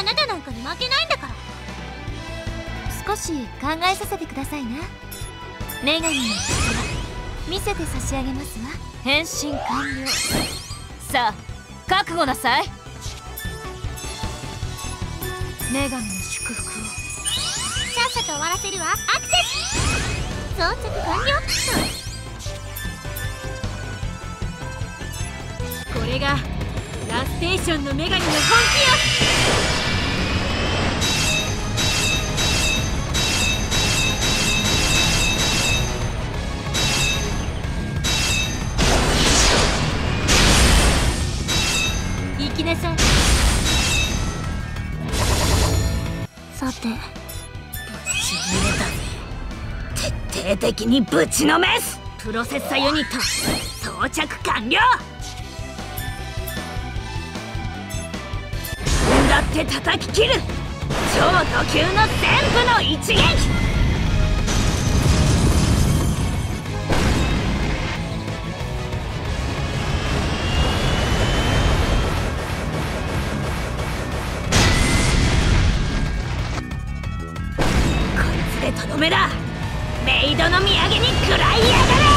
なたなんかに負けないんだから。少し考えさせてくださいな。女神の力見せて差し上げますわ。変身完了。さあ覚悟なさい。女神の祝福をさっさと終わらせるわ。アクセス装着完了。これがラステーションの女神の本気よ。行きなさい。さて、ぶち切れたぜ。徹底的にぶちのめす。プロセッサユニット装着完了。だって叩き切る超特急の全部の一撃。とどめだ。メイドの土産に食らいやが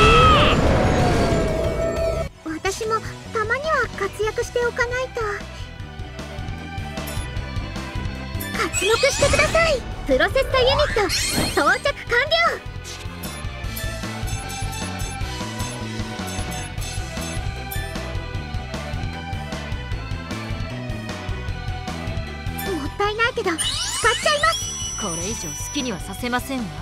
れ。私もたまには活躍しておかないと。活目してください。プロセッサユニット装着完了。もったいないけど使っちゃいます。これ以上好きにはさせませんわ。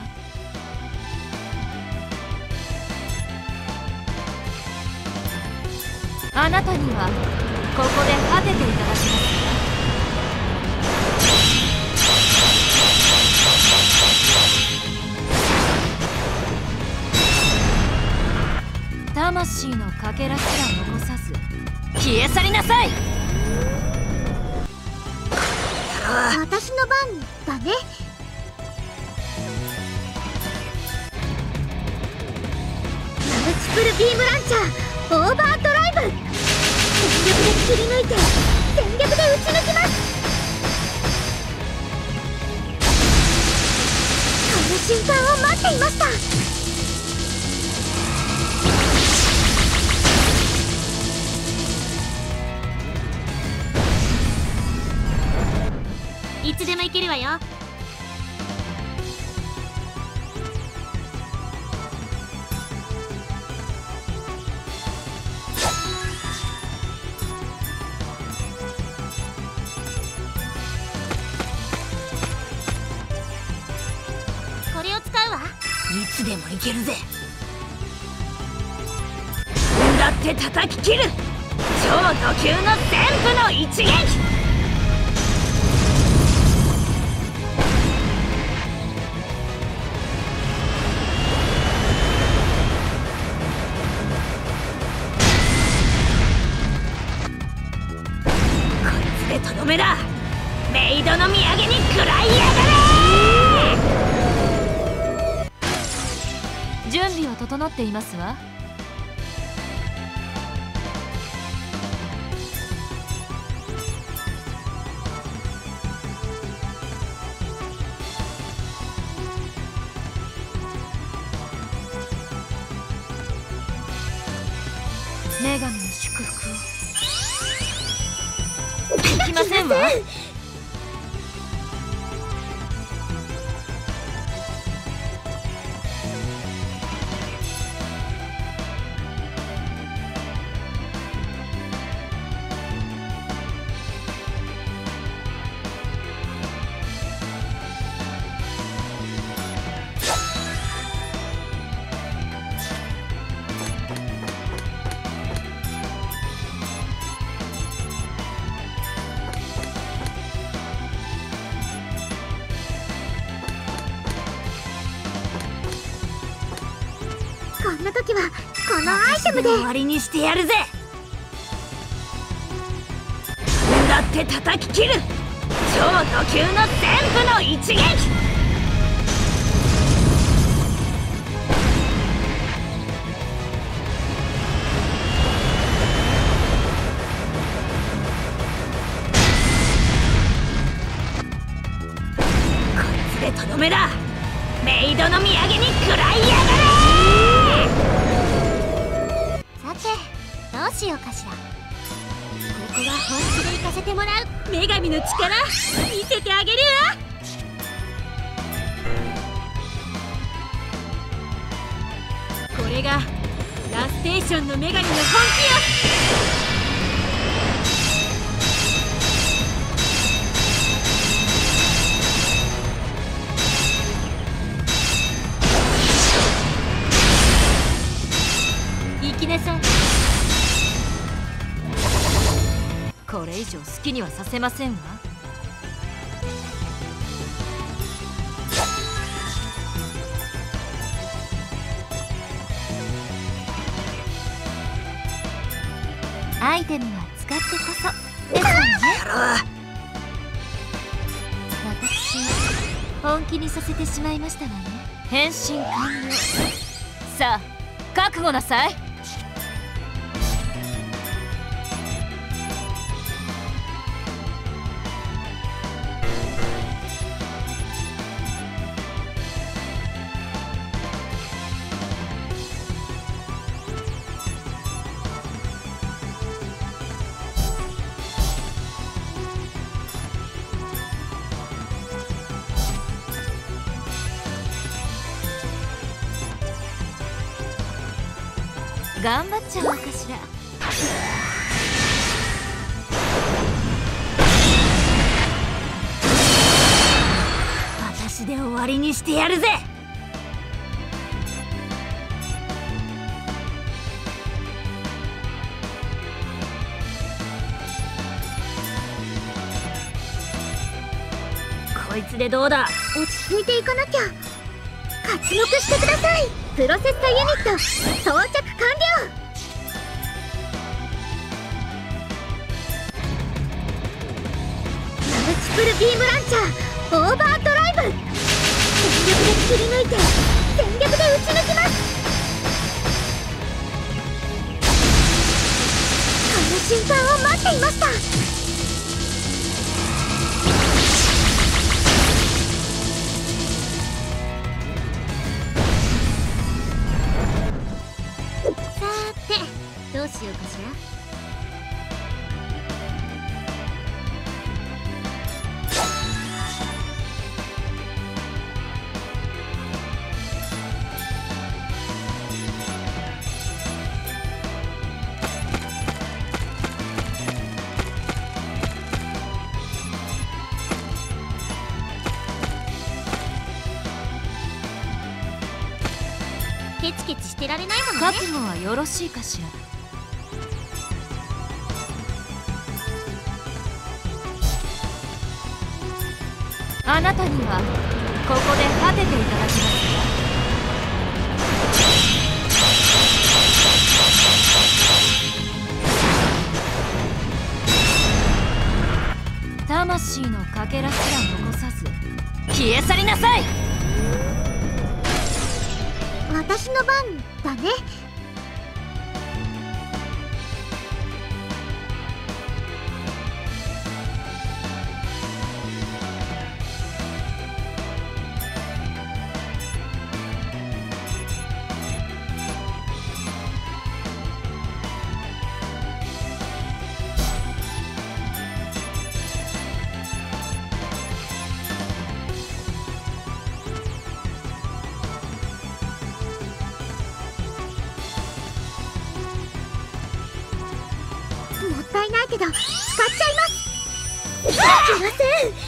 あなたにはここで果てていただきますわ。魂のかけらすら残さず消え去りなさい。私の番だね。マルチプルビームランチャーオーバードライブ。全力で切り抜いて全力で打ち抜きます。この瞬間を待っていました。いつでも行けるわよ。これを使うわ。いつでも行けるぜ。だって叩き切る超特急の全部の一撃。とどめだ。メイドの土産に食らいやがれ。準備は整っていますわ。女神の祝福を行きませんわ。こんな時はこのアイテムで終わりにしてやるぜ。だって叩き切る超特急の全部の一撃。ことめだ。メイドの土産に食らいやがれ。 さてどうしようかしら。ここは本気で行かせてもらう。 女神の力見せてあげるわ。これがラステーションの女神の本気よ。 行きなさい。 これ以上好きにはさせませんわ。 アイテムは使ってこそですよね。私は本気にさせてしまいましたわね。 変身完了。さあ覚悟なさい。 頑張っちゃおうかしら。 私で終わりにしてやるぜ。こいつでどうだ。 落ち着いていかなきゃ。刮目してください。プロセッサユニット到着完了。マルチプルビームランチャーオーバードライブ。全力で切り抜いて全力で打ち抜きます。この瞬間を待っていました。どうしようかしら。ケチケチしてられないものね。 覚悟はよろしいかしら。あなたにはここで果てていただきます。魂のかけらすら残さず消え去りなさい。 私の番だね。もったいないけど使っちゃいます。いけません。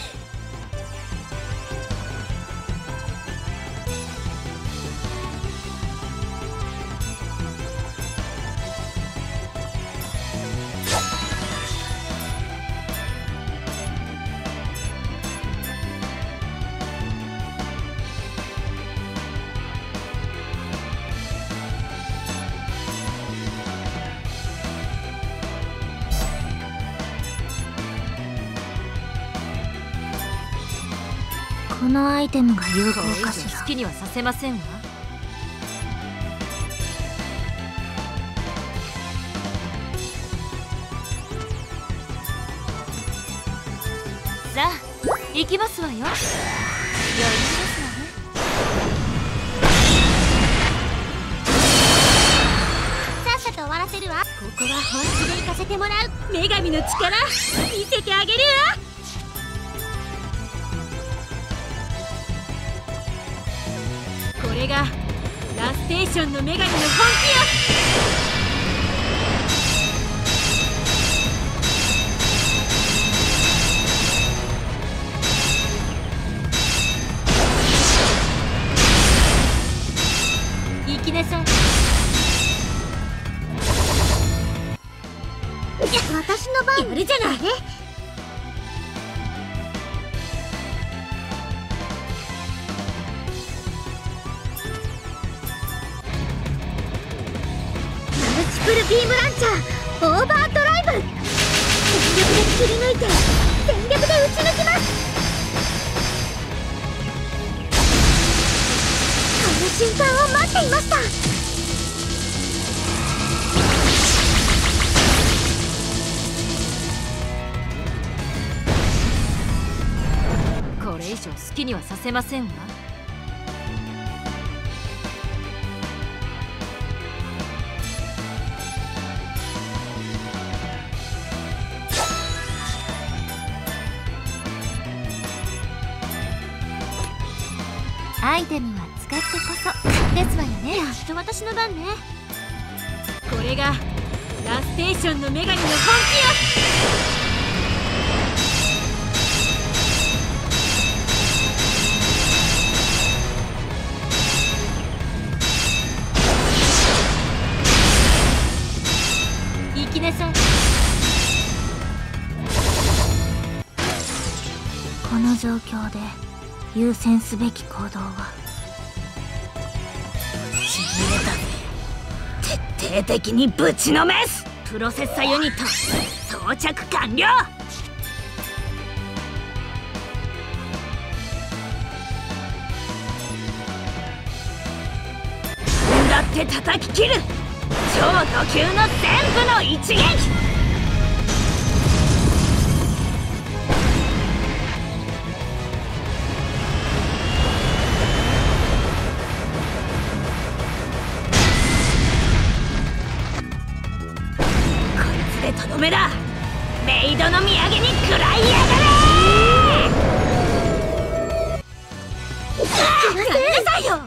このアイテムが有効かしら。 好きにはさせませんわ。さあ行きますわよ。余裕ですね。 せるわ。ここは本気で行かせてもらう。女神の力見せてあげるわ。これがラステーションの女神の本気よ。行きなさい。私の番やるじゃない。マルチプルビームランチャーオーバードライブ。全力で切り抜いて全力で打ち抜きます。この瞬間を待っていました。 これ以上好きにはさせませんわ。 アイテムは使ってこそですわよね。やっと私の番ね。これがラステーションの女神の本気よ。行きなさい。この状況で優先すべき行動はちぎれたぜ。徹底的にぶちのめす。プロセッサユニット装着完了。だって叩き切る超ド級の全部の一撃。とどめだ。メイドの土産に食らいやがれ。やめなさいよ。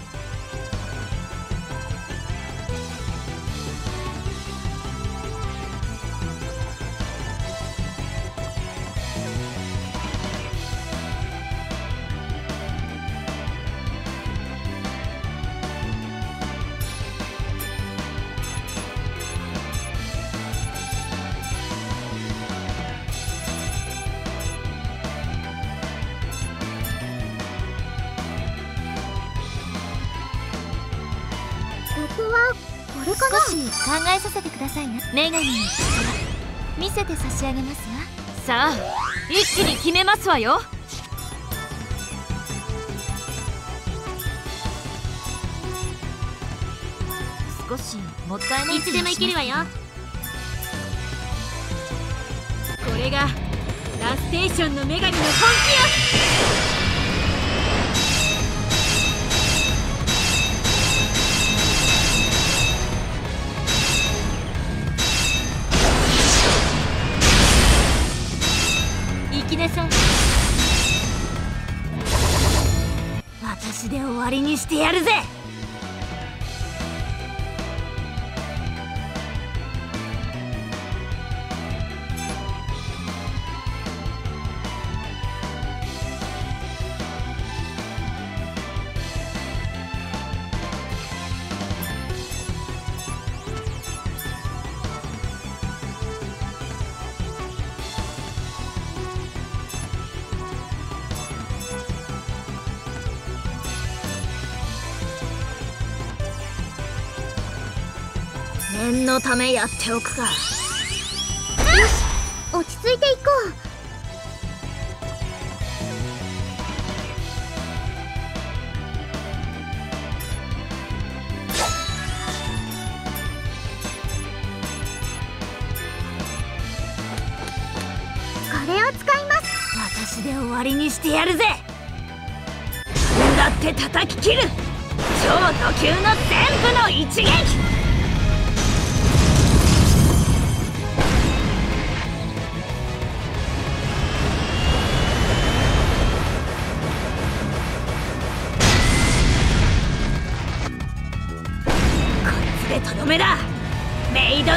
ここはこれかな。少し考えさせてくださいな。女神の力見せて差し上げますわ。 さあ一気に決めますわよ。少しもったいない。いつでもいけるわよ。これがラステーションの女神の本気よ。行きなさい。私で終わりにしてやるぜ。念のためやっておくか。よし、落ち着いていこう。これを使います。私で終わりにしてやるぜ。だって叩き切る超ド級の全部の一撃。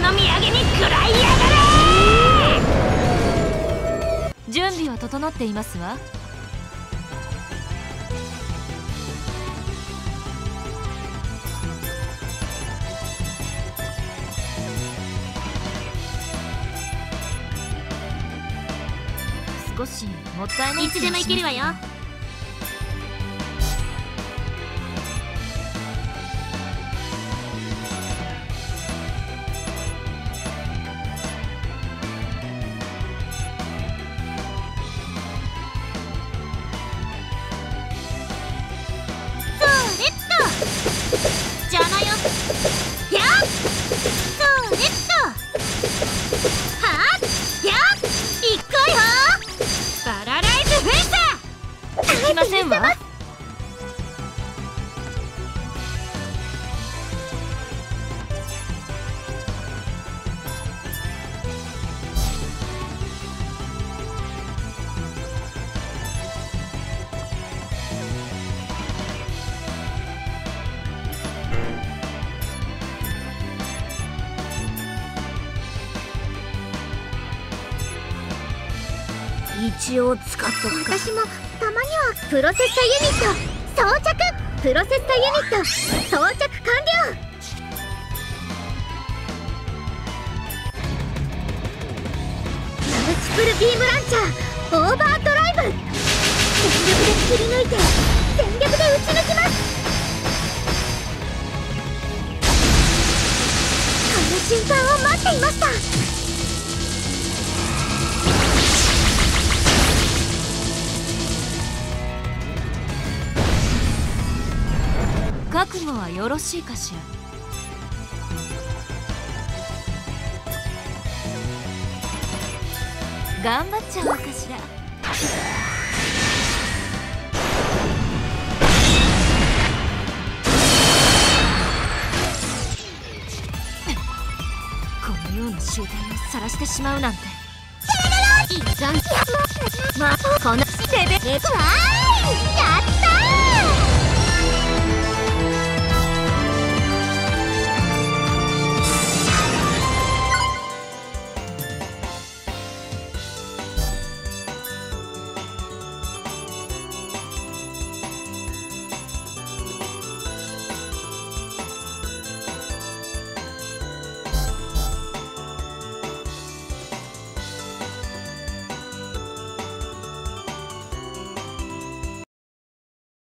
の土産に食らいやがれ。 準備は整っていますわ。少しもったいない。 いつでも行けるわよ。邪魔よ。やっそうレッドはっやっいくわよ。パラライズフェイサー。 できませんわ。 一応使っとくか。 私もたまにはプロセッサユニット装着。プロセッサユニット装着完了。マルチプルビームランチャーオーバードライブ。全力で切り抜いて全力で打ち抜きます。この瞬間を待っていました。 覚悟はよろしいかしら。頑張っちゃおうかしら。このような集団を晒してしまうなんて。 まあこのレベルは